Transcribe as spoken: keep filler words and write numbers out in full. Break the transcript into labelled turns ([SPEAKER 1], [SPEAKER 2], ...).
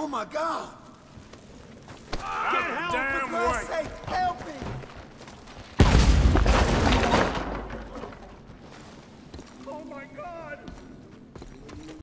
[SPEAKER 1] Oh my God!
[SPEAKER 2] Get help!
[SPEAKER 1] For God's sake, help me!